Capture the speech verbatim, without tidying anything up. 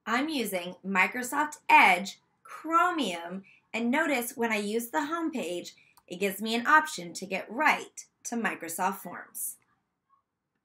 I'm using Microsoft Edge, Chromium, and notice when I use the home page, it gives me an option to get right to Microsoft Forms.